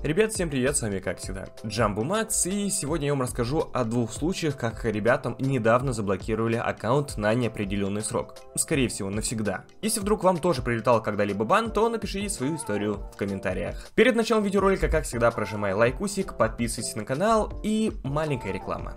Ребят, всем привет, с вами как всегда Jumbo Max, и сегодня я вам расскажу о двух случаях, как ребятам недавно заблокировали аккаунт на неопределенный срок. Скорее всего, навсегда. Если вдруг вам тоже прилетал когда-либо бан, то напишите свою историю в комментариях. Перед началом видеоролика, как всегда, прожимай лайкусик, подписывайтесь на канал и маленькая реклама.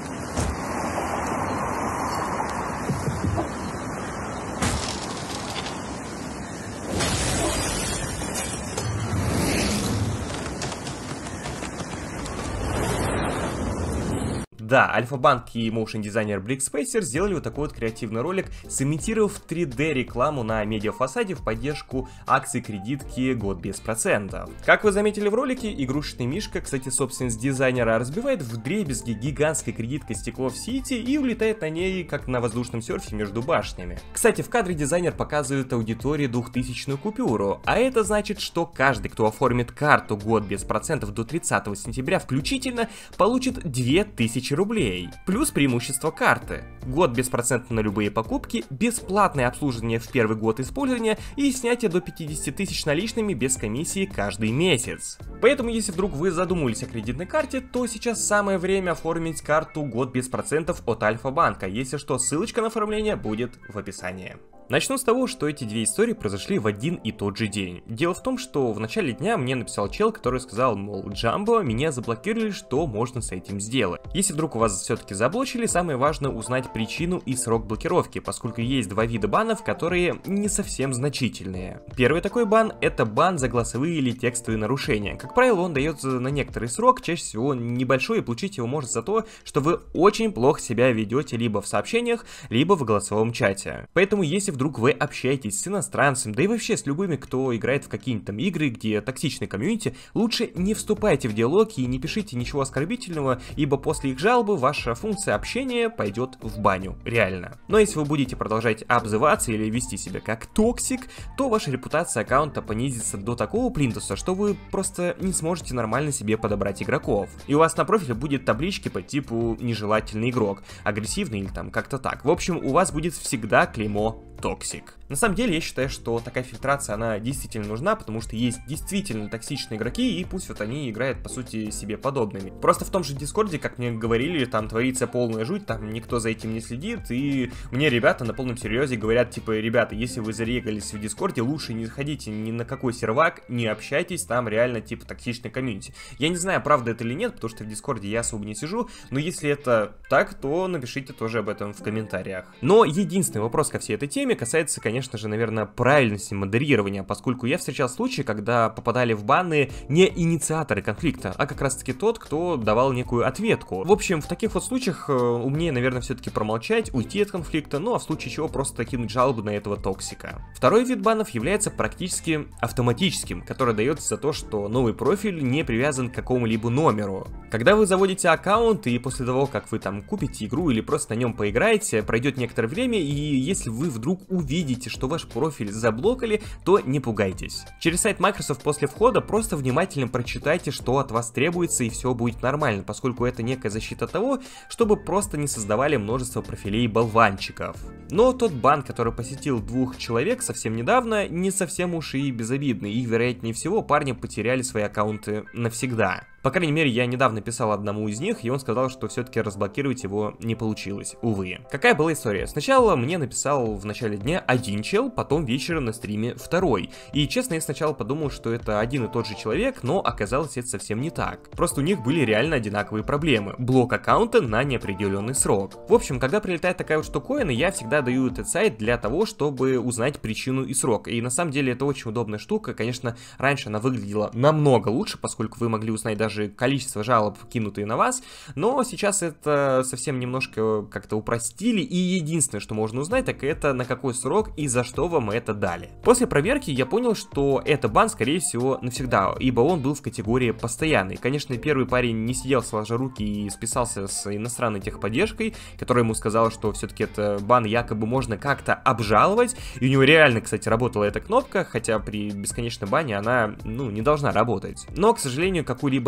Да, Альфа-Банк и моушн-дизайнер Брикспейсер сделали вот такой вот креативный ролик, сымитировав 3D рекламу на медиафасаде в поддержку акций кредитки год без процентов. Как вы заметили в ролике, игрушечный мишка, кстати, собственность дизайнера, разбивает вдребезги гигантской кредиткой стекло в Сити и улетает на ней, как на воздушном серфе между башнями. Кстати, в кадре дизайнер показывает аудитории 2000-ную купюру, а это значит, что каждый, кто оформит карту год без процентов до 30 сентября включительно, получит 2000 рублей. Плюс преимущество карты. Год без процента на любые покупки, бесплатное обслуживание в первый год использования и снятие до 50 тысяч наличными без комиссии каждый месяц. Поэтому, если вдруг вы задумывались о кредитной карте, то сейчас самое время оформить карту год без процентов от Альфа-Банка. Если что, ссылочка на оформление будет в описании. Начну с того, что эти две истории произошли в один и тот же день. Дело в том, что в начале дня мне написал чел, который сказал, мол, Джамбо, меня заблокировали, что можно с этим сделать. Если вдруг у вас все-таки заблочили, самое важное узнать причину и срок блокировки, поскольку есть два вида банов, которые не совсем значительные. Первый такой бан — это бан за голосовые или текстовые нарушения. Как правило, он дается на некоторый срок, чаще всего небольшой, и получить его можно за то, что вы очень плохо себя ведете либо в сообщениях, либо в голосовом чате. Поэтому если вдруг вы общаетесь с иностранцем, да и вообще с любыми, кто играет в какие-нибудь там игры, где токсичный комьюнити, лучше не вступайте в диалог и не пишите ничего оскорбительного, ибо после их жалобы ваша функция общения пойдет в баню, реально. Но если вы будете продолжать обзываться или вести себя как токсик, то ваша репутация аккаунта понизится до такого плинтуса, что вы просто не сможете нормально себе подобрать игроков. И у вас на профиле будет таблички по типу нежелательный игрок, агрессивный или там как-то так. В общем, у вас будет всегда клеймо токсик. На самом деле, я считаю, что такая фильтрация, она действительно нужна, потому что есть действительно токсичные игроки, и пусть вот они играют, по сути, себе подобными. Просто в том же Дискорде, как мне говорили, там творится полная жуть, там никто за этим не следит, и мне ребята на полном серьезе говорят, типа, ребята, если вы зарегались в Дискорде, лучше не заходите ни на какой сервак, не общайтесь, там реально, типа, токсичный комьюнити. Я не знаю, правда это или нет, потому что в Дискорде я особо не сижу, но если это так, то напишите тоже об этом в комментариях. Но единственный вопрос ко всей этой теме касается, конечно же, наверное, правильности модерирования, поскольку я встречал случаи, когда попадали в баны не инициаторы конфликта, а как раз-таки тот, кто давал некую ответку. В общем, в таких вот случаях умнее, наверное, все-таки промолчать, уйти от конфликта, ну а в случае чего просто кинуть жалобу на этого токсика. Второй вид банов является практически автоматическим, который дается за то, что новый профиль не привязан к какому-либо номеру. Когда вы заводите аккаунт и после того, как вы там купите игру или просто на нем поиграете, пройдет некоторое время, и если вы вдруг увидите, что ваш профиль заблокали, то не пугайтесь. Через сайт Microsoft после входа просто внимательно прочитайте, что от вас требуется, и все будет нормально, поскольку это некая защита того, чтобы просто не создавали множество профилей болванчиков. Но тот бан, который посетил двух человек совсем недавно, не совсем уж и безобидный, и вероятнее всего парни потеряли свои аккаунты навсегда. По крайней мере, я недавно писал одному из них, и он сказал, что все-таки разблокировать его не получилось, увы. Какая была история? Сначала мне написал в начале дня один чел, потом вечером на стриме второй. И честно, я сначала подумал, что это один и тот же человек, но оказалось это совсем не так. Просто у них были реально одинаковые проблемы. Блок аккаунта на неопределенный срок. В общем, когда прилетает такая вот штуковина, я всегда даю этот сайт для того, чтобы узнать причину и срок. И на самом деле это очень удобная штука. Конечно, раньше она выглядела намного лучше, поскольку вы могли узнать даже количество жалоб, кинутые на вас, но сейчас это совсем немножко как-то упростили, и единственное, что можно узнать, так это на какой срок и за что вам это дали. После проверки я понял, что это бан, скорее всего, навсегда, ибо он был в категории постоянный. Конечно, первый парень не сидел сложа руки и списался с иностранной техподдержкой, которая ему сказала, что все-таки это бан якобы можно как-то обжаловать, и у него реально, кстати, работала эта кнопка, хотя при бесконечном бане она, не должна работать. Но, к сожалению, какую-либо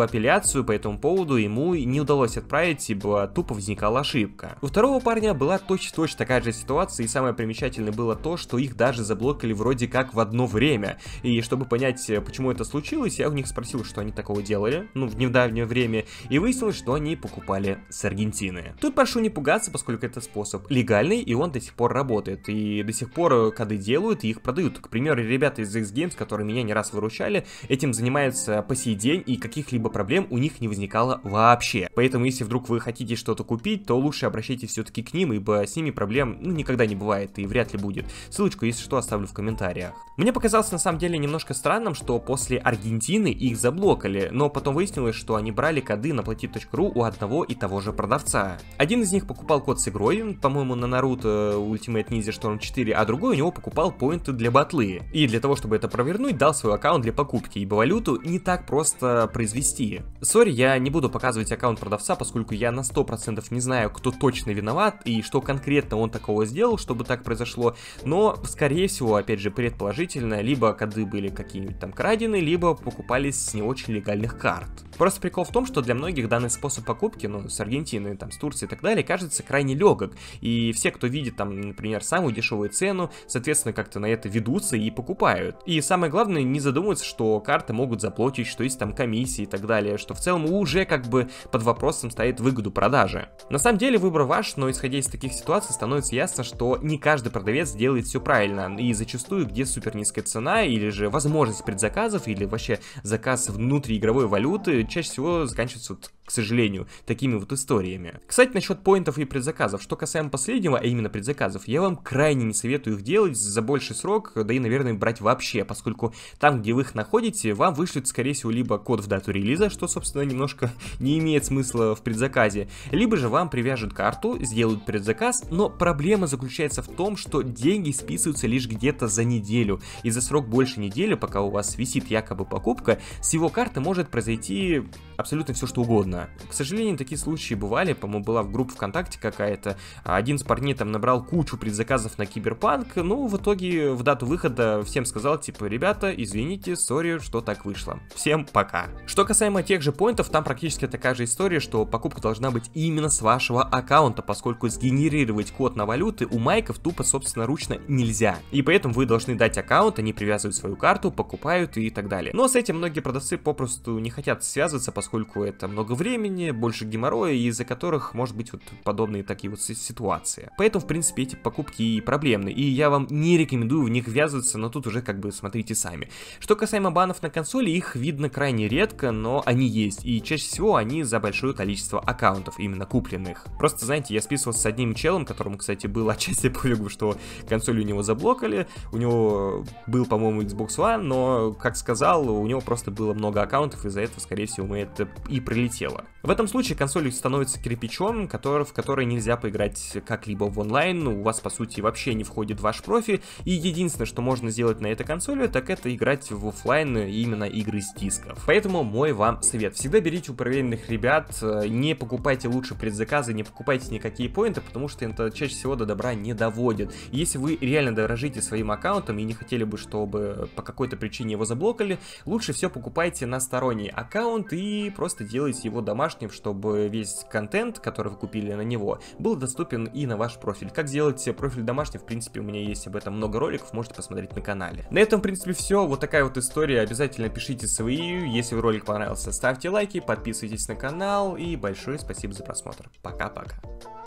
апелляцию по этому поводу, ему не удалось отправить, ибо тупо возникала ошибка. У второго парня была точно такая же ситуация, и самое примечательное было то, что их даже заблокали вроде как в одно время. И чтобы понять, почему это случилось, я у них спросил, что они такого делали, в недавнее время, и выяснилось, что они покупали с Аргентины. Тут прошу не пугаться, поскольку это способ легальный, и он до сих пор работает, и до сих пор коды делают и их продают. К примеру, ребята из X-Games, которые меня не раз выручали, этим занимаются по сей день, и каких-либо проблем у них не возникало вообще. Поэтому, если вдруг вы хотите что-то купить, то лучше обращайтесь все-таки к ним, ибо с ними проблем никогда не бывает и вряд ли будет. Ссылочку, если что, оставлю в комментариях. Мне показалось на самом деле немножко странным, что после Аргентины их заблокали, но потом выяснилось, что они брали коды на platit.ru у одного и того же продавца. Один из них покупал код с игрой, по-моему, на Naruto Ultimate Ninja Storm 4, а другой у него покупал поинты для батлы. И для того, чтобы это провернуть, дал свой аккаунт для покупки, ибо валюту не так просто произвести. Сори, я не буду показывать аккаунт продавца, поскольку я на 100% не знаю, кто точно виноват и что конкретно он такого сделал, чтобы так произошло, но, скорее всего, опять же, предположительно, либо коды были какие-нибудь там крадены, либо покупались с не очень легальных карт. Просто прикол в том, что для многих данный способ покупки, с Аргентины, с Турции и так далее, кажется крайне легок, и все, кто видит там, например, самую дешевую цену, соответственно, как-то на это ведутся и покупают. И самое главное, не задумываться, что карты могут заплатить, что есть там комиссии и так далее, что в целом уже как бы под вопросом стоит выгоду продажи. На самом деле выбор ваш, но исходя из таких ситуаций становится ясно, что не каждый продавец делает все правильно, и зачастую, где супер низкая цена, или же возможность предзаказов, или вообще заказ внутриигровой валюты, чаще всего заканчивается, к сожалению, такими вот историями. Кстати, насчет поинтов и предзаказов. Что касаемо последнего, а именно предзаказов, я вам крайне не советую их делать за больший срок, да и, наверное, брать вообще, поскольку там, где вы их находите, вам вышлют, скорее всего, либо код в дату релиза, что, собственно, немножко не имеет смысла в предзаказе, либо же вам привяжут карту, сделают предзаказ, но проблема заключается в том, что деньги списываются лишь где-то за неделю, и за срок больше недели, пока у вас висит якобы покупка, с его карты может произойти абсолютно все что угодно. К сожалению, такие случаи бывали, по-моему, была в группе ВКонтакте какая-то, один из парней там набрал кучу предзаказов на Киберпанк, но в итоге в дату выхода всем сказал, типа, ребята, извините, сори, что так вышло. Всем пока. Что касаемо тех же поинтов, там практически такая же история, что покупка должна быть именно с вашего аккаунта, поскольку сгенерировать код на валюты у майков тупо собственноручно нельзя. И поэтому вы должны дать аккаунт, они привязывают свою карту, покупают и так далее. Но с этим многие продавцы попросту не хотят связываться, поскольку это много времени, больше геморроя, из-за которых может быть вот подобные такие вот ситуации. Поэтому, в принципе, эти покупки и проблемны, и я вам не рекомендую в них ввязываться, но тут уже как бы смотрите сами. Что касаемо банов на консоли, их видно крайне редко, но они есть, и чаще всего они за большое количество аккаунтов, именно купленных. Просто, знаете, я списывался с одним челом, которому, кстати, было отчасти пофигу, что консоль у него заблокали, у него был, по-моему, Xbox One, но, как сказал, у него просто было много аккаунтов, из-за этого, скорее всего, ему это и прилетело. В этом случае консоль становится кирпичом, в который нельзя поиграть как-либо в онлайн, у вас, по сути, вообще не входит ваш профиль, и единственное, что можно сделать на этой консоли, так это играть в офлайн, именно игры с дисков. Поэтому мой вам совет: всегда берите у проверенных ребят, не покупайте лучше предзаказы, не покупайте никакие поинты, потому что это чаще всего до добра не доводит. И если вы реально дорожите своим аккаунтом и не хотели бы, чтобы по какой-то причине его заблокали, лучше все покупайте на сторонний аккаунт и просто делайте его домашним, чтобы весь контент, который вы купили на него, был доступен и на ваш профиль. Как сделать профиль домашний, в принципе, у меня есть об этом много роликов, можете посмотреть на канале. На этом, в принципе, все. Вот такая вот история. Обязательно пишите свои. Если ролик понравился, ставьте лайки, подписывайтесь на канал и большое спасибо за просмотр. Пока-пока.